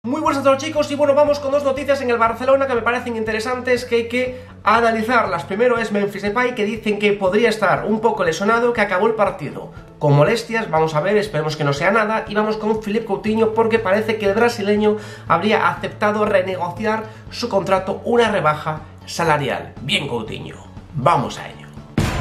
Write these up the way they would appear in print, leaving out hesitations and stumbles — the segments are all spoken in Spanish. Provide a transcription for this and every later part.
Muy buenas a todos, chicos, y bueno, vamos con dos noticias en el Barcelona que me parecen interesantes que hay que analizarlas. Primero es Memphis Depay, que dicen que podría estar un poco lesionado, que acabó el partido con molestias. Vamos a ver, esperemos que no sea nada. Y vamos con Philippe Coutinho, porque parece que el brasileño habría aceptado renegociar su contrato, una rebaja salarial. Bien, Coutinho, vamos a ello.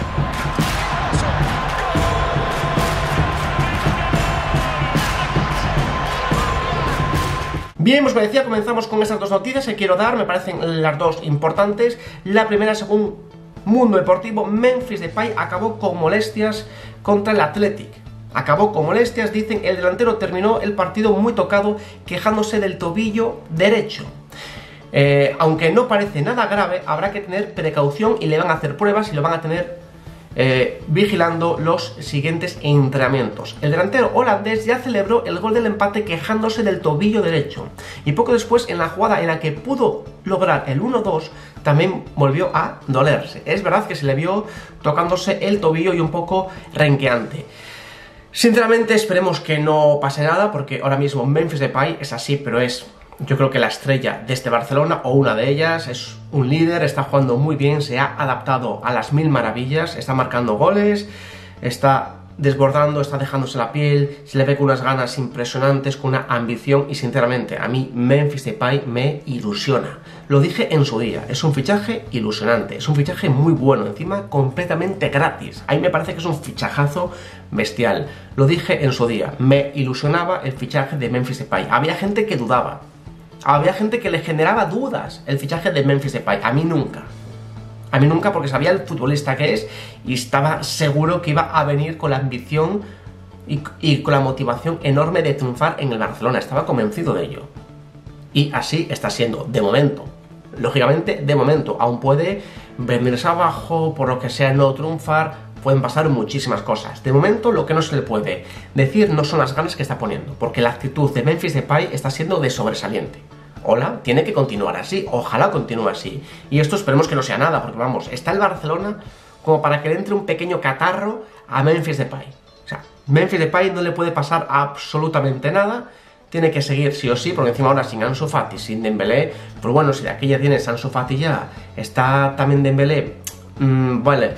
Bien, pues me decía, comenzamos con estas dos noticias que quiero dar, me parecen las dos importantes. La primera, según Mundo Deportivo, Memphis Depay acabó con molestias contra el Athletic. Acabó con molestias, dicen, el delantero terminó el partido muy tocado, quejándose del tobillo derecho. Aunque no parece nada grave, habrá que tener precaución y le van a hacer pruebas y lo van a tener vigilando los siguientes entrenamientos. El delantero holandés ya celebró el gol del empate quejándose del tobillo derecho, y poco después, en la jugada en la que pudo lograr el 1-2, también volvió a dolerse. Es verdad que se le vio tocándose el tobillo y un poco renqueante. Sinceramente, esperemos que no pase nada, porque ahora mismo Memphis Depay es así, pero es, yo creo que la estrella de este Barcelona, o una de ellas, es un líder, está jugando muy bien, se ha adaptado a las mil maravillas, está marcando goles, está desbordando, está dejándose la piel, se le ve con unas ganas impresionantes, con una ambición, y sinceramente, a mí Memphis Depay me ilusiona. Lo dije en su día, es un fichaje ilusionante, es un fichaje muy bueno, encima completamente gratis. A mí me parece que es un fichajazo bestial. Lo dije en su día, me ilusionaba el fichaje de Memphis Depay. Había gente que dudaba. Había gente que le generaba dudas el fichaje de Memphis Depay. A mí nunca. A mí nunca, porque sabía el futbolista que es y estaba seguro que iba a venir con la ambición y con la motivación enorme de triunfar en el Barcelona. Estaba convencido de ello. Y así está siendo, de momento. Lógicamente, de momento. Aún puede venirse abajo, por lo que sea, no triunfar. Pueden pasar muchísimas cosas. De momento, lo que no se le puede decir no son las ganas que está poniendo, porque la actitud de Memphis Depay está siendo de sobresaliente. Hola, tiene que continuar así, ojalá continúe así. Y esto esperemos que no sea nada, porque vamos, está el Barcelona como para que le entre un pequeño catarro a Memphis Depay. O sea, Memphis Depay no le puede pasar absolutamente nada, tiene que seguir sí o sí, porque encima ahora sin Ansu Fati, sin Dembélé, pues bueno, si de aquí ya tienes Ansu Fati ya, está también Dembélé, vale,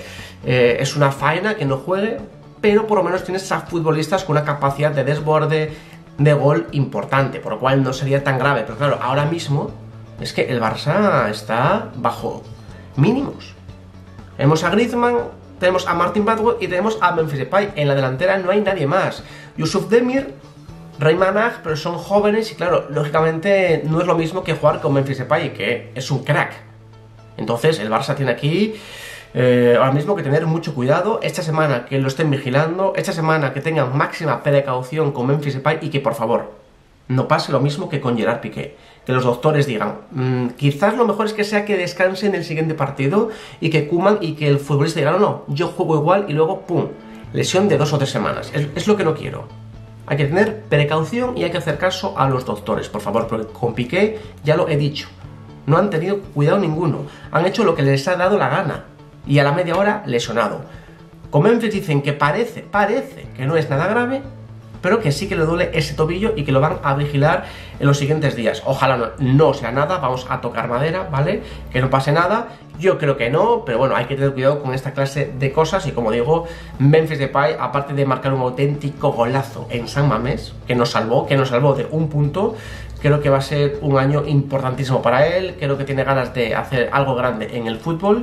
es una faena que no juegue, pero por lo menos tienes a futbolistas con una capacidad de desborde, de gol importante, por lo cual no sería tan grave. Pero claro, ahora mismo es que el Barça está bajo mínimos. Tenemos a Griezmann, tenemos a Martin Braithwaite y tenemos a Memphis Depay. En la delantera no hay nadie más. Youssouf Demir, Rayman Ag, pero son jóvenes y claro, lógicamente no es lo mismo que jugar con Memphis Depay, que es un crack. Entonces el Barça tiene aquí ahora mismo que tener mucho cuidado. Esta semana que lo estén vigilando, esta semana que tengan máxima precaución con Memphis Depay, y que por favor no pase lo mismo que con Gerard Piqué, que los doctores digan quizás lo mejor es que sea que descanse en el siguiente partido, y que Koeman y que el futbolista diga no, yo juego igual, y luego pum, lesión de 2 o 3 semanas. Es lo que no quiero. Hay que tener precaución y hay que hacer caso a los doctores, por favor, porque con Piqué ya lo he dicho, no han tenido cuidado ninguno, han hecho lo que les ha dado la gana, y a la media hora lesionado. Con Memphis dicen que parece que no es nada grave, pero que sí que le duele ese tobillo y que lo van a vigilar en los siguientes días. Ojalá no sea nada, vamos a tocar madera, ¿vale? Que no pase nada, yo creo que no, pero bueno, hay que tener cuidado con esta clase de cosas. Y como digo, Memphis Depay, aparte de marcar un auténtico golazo en San Mamés, que nos salvó de un punto, creo que va a ser un año importantísimo para él, creo que tiene ganas de hacer algo grande en el fútbol.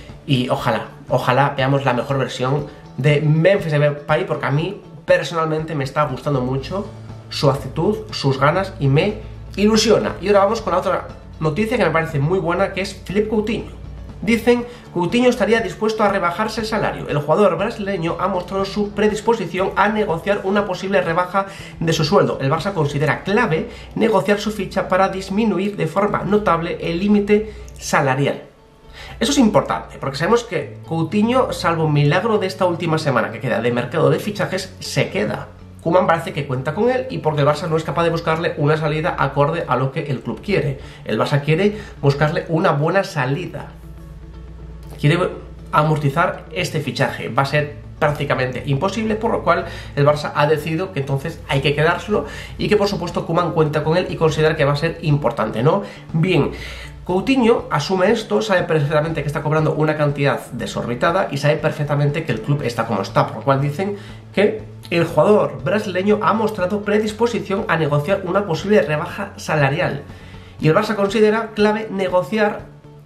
Y ojalá veamos la mejor versión de Memphis Depay, porque a mí personalmente me está gustando mucho su actitud, sus ganas, y me ilusiona. Y ahora vamos con la otra noticia que me parece muy buena, que es Philippe Coutinho. Dicen, Coutinho estaría dispuesto a rebajarse el salario. El jugador brasileño ha mostrado su predisposición a negociar una posible rebaja de su sueldo. El Barça considera clave negociar su ficha para disminuir de forma notable el límite salarial. Eso es importante, porque sabemos que Coutinho, salvo un milagro de esta última semana que queda de mercado de fichajes, se queda. Koeman parece que cuenta con él, y porque el Barça no es capaz de buscarle una salida acorde a lo que el club quiere. El Barça quiere buscarle una buena salida. Quiere amortizar este fichaje. Va a ser prácticamente imposible, por lo cual el Barça ha decidido que entonces hay que quedárselo y que por supuesto Koeman cuenta con él y considera que va a ser importante, ¿no? Bien, Coutinho asume esto, sabe perfectamente que está cobrando una cantidad desorbitada y sabe perfectamente que el club está como está, por lo cual dicen que el jugador brasileño ha mostrado predisposición a negociar una posible rebaja salarial y el Barça considera clave negociar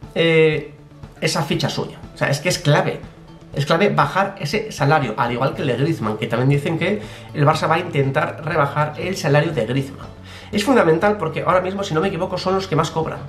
esa ficha suya. O sea, es que es clave bajar ese salario, al igual que el de Griezmann, que también dicen que el Barça va a intentar rebajar el salario de Griezmann. Es fundamental porque ahora mismo, si no me equivoco, son los que más cobran.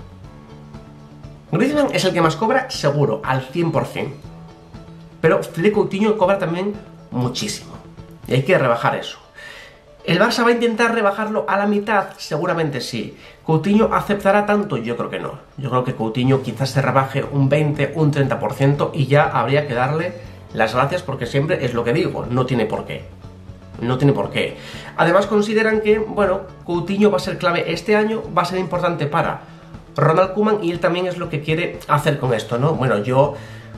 Griezmann es el que más cobra, seguro, al 100%. Pero Philippe Coutinho cobra también muchísimo. Y hay que rebajar eso. ¿El Barça va a intentar rebajarlo a la mitad? Seguramente sí. ¿Coutinho aceptará tanto? Yo creo que no. Yo creo que Coutinho quizás se rebaje un 20, un 30% y ya habría que darle las gracias porque siempre es lo que digo, no tiene por qué. No tiene por qué. Además consideran que, bueno, Coutinho va a ser clave este año, va a ser importante para Ronald Koeman y él también es lo que quiere hacer con esto, ¿no? Bueno, yo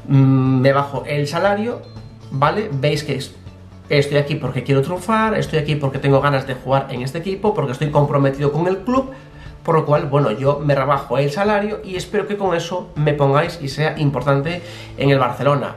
me bajo el salario, ¿vale? Veis que estoy aquí porque quiero triunfar, estoy aquí porque tengo ganas de jugar en este equipo, porque estoy comprometido con el club, por lo cual, bueno, yo me rebajo el salario y espero que con eso me pongáis y sea importante en el Barcelona.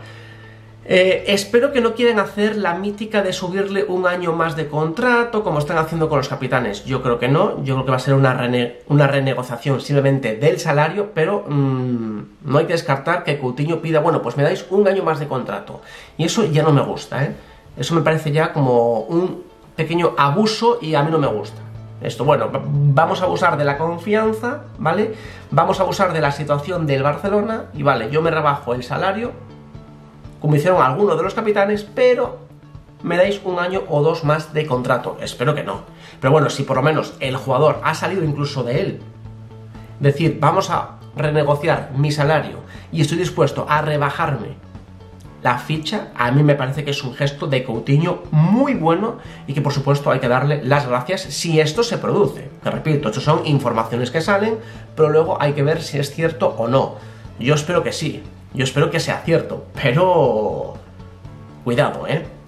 Espero que no quieran hacer la mítica de subirle un año más de contrato como están haciendo con los capitanes. Yo creo que no, yo creo que va a ser una renegociación simplemente del salario, pero no hay que descartar que Coutinho pida, bueno, pues me dais un año más de contrato. Y eso ya no me gusta, ¿eh? Eso me parece ya como un pequeño abuso y a mí no me gusta. Esto, bueno, vamos a abusar de la confianza, ¿vale? Vamos a abusar de la situación del Barcelona y vale, yo me rebajo el salario como hicieron algunos de los capitanes, pero me dais un año o dos más de contrato. Espero que no. Pero bueno, si por lo menos el jugador ha salido incluso de él, decir, vamos a renegociar mi salario y estoy dispuesto a rebajarme la ficha, a mí me parece que es un gesto de Coutinho muy bueno y que por supuesto hay que darle las gracias si esto se produce. Que repito, esto son informaciones que salen, pero luego hay que ver si es cierto o no. Yo espero que sí. Yo espero que sea cierto, pero cuidado,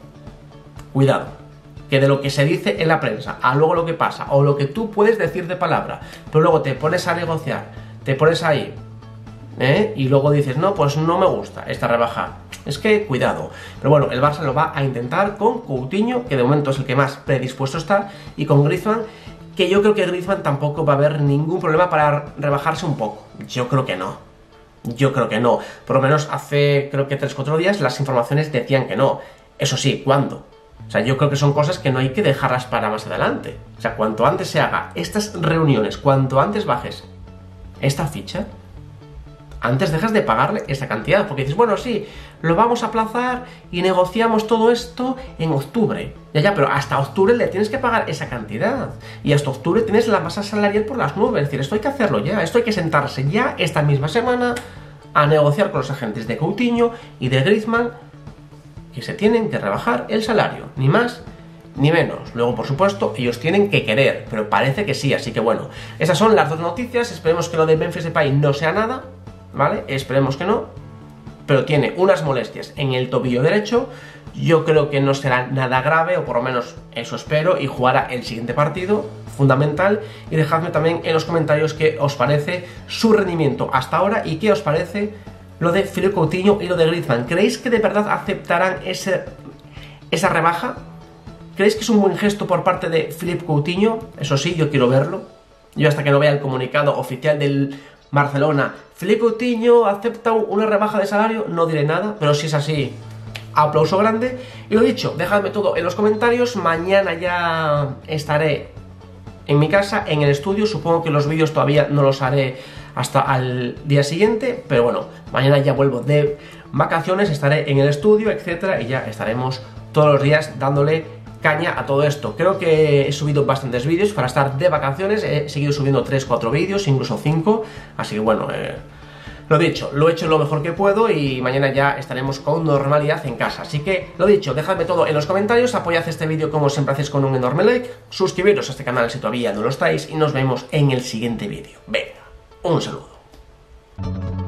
cuidado, que de lo que se dice en la prensa a luego lo que pasa, o lo que tú puedes decir de palabra, pero luego te pones a negociar, te pones ahí, y luego dices, no, pues no me gusta esta rebaja. Es que cuidado, pero bueno, el Barça lo va a intentar con Coutinho, que de momento es el que más predispuesto está, y con Griezmann, que yo creo que Griezmann tampoco va a haber ningún problema para rebajarse un poco. Yo creo que no. Yo creo que no. Por lo menos hace, creo que 3 o 4 días, las informaciones decían que no. Eso sí, ¿cuándo? O sea, yo creo que son cosas que no hay que dejarlas para más adelante. O sea, cuanto antes se haga estas reuniones, cuanto antes bajes esta ficha, antes dejas de pagarle esa cantidad. Porque dices, bueno, sí, lo vamos a aplazar y negociamos todo esto en octubre. Ya, pero hasta octubre le tienes que pagar esa cantidad. Y hasta octubre tienes la masa salarial por las nubes. Es decir, esto hay que hacerlo ya. Esto hay que sentarse ya esta misma semana a negociar con los agentes de Coutinho y de Griezmann que se tienen que rebajar el salario. Ni más ni menos. Luego, por supuesto, ellos tienen que querer. Pero parece que sí. Así que bueno, esas son las dos noticias. Esperemos que lo de Memphis Depay no sea nada, ¿vale? Esperemos que no. Pero tiene unas molestias en el tobillo derecho. Yo creo que no será nada grave, o por lo menos eso espero, y jugará el siguiente partido, fundamental. Y dejadme también en los comentarios qué os parece su rendimiento hasta ahora y qué os parece lo de Philippe Coutinho y lo de Griezmann. ¿Creéis que de verdad aceptarán esa rebaja? ¿Creéis que es un buen gesto por parte de Philippe Coutinho? Eso sí, yo quiero verlo. Yo hasta que no vea el comunicado oficial del Barcelona, Philippe Coutinho acepta una rebaja de salario, no diré nada, pero si es así, aplauso grande. Y lo dicho, dejadme todo en los comentarios. Mañana ya estaré en mi casa, en el estudio. Supongo que los vídeos todavía no los haré hasta al día siguiente, pero bueno, mañana ya vuelvo de vacaciones, estaré en el estudio, etcétera, y ya estaremos todos los días dándole caña a todo esto. Creo que he subido bastantes vídeos para estar de vacaciones. He seguido subiendo 3-4 vídeos, incluso 5, así que bueno, lo dicho, lo he hecho lo mejor que puedo y mañana ya estaremos con normalidad en casa. Así que, lo dicho, dejadme todo en los comentarios, apoyad este vídeo como siempre hacéis con un enorme like, suscribiros a este canal si todavía no lo estáis y nos vemos en el siguiente vídeo. Venga, un saludo.